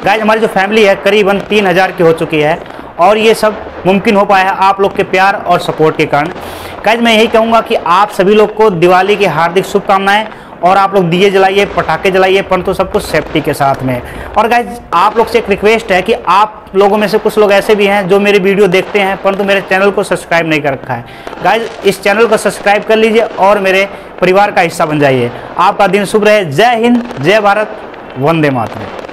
Guys हमारी जो family है करीबन 3000 की हो चुकी है और ये सब मुमकिन हो पाया है आप लोग के प्यार और सपोर्ट के कारण। गाइज मैं यही कहूँगा कि आप सभी लोग को दिवाली की हार्दिक शुभकामनाएं और आप लोग दिए जलाइए, पटाखे जलाइए, परंतु सब कुछ सेफ्टी के साथ में। और गाइज आप लोग से एक रिक्वेस्ट है कि आप लोगों में से कुछ लोग ऐसे भी हैं जो मेरी वीडियो देखते हैं परंतु मेरे चैनल को सब्सक्राइब नहीं कर रखा है। गाइज इस चैनल को सब्सक्राइब कर लीजिए और मेरे परिवार का हिस्सा बन जाइए। आपका दिन शुभ रहे। जय हिंद, जय भारत, वंदे मातरम।